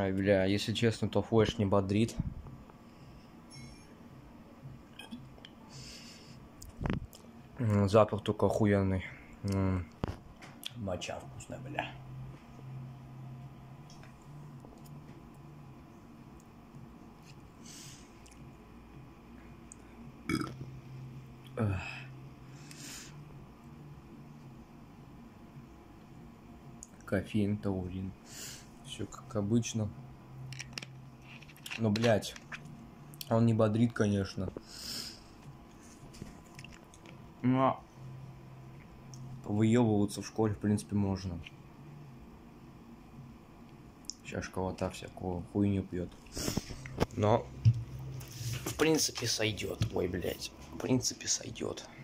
знаю, бля, если честно, то флеш не бодрит. Запах только охуенный. Моча вкусная, бля. Кофеин, таурин. Все как обычно. Но, блядь, он не бодрит, конечно. Но выебываться в школе, в принципе, можно. Сейчас школота всякую хуйню пьет. Но, в принципе, сойдет. Ой, блядь. В принципе, сойдет.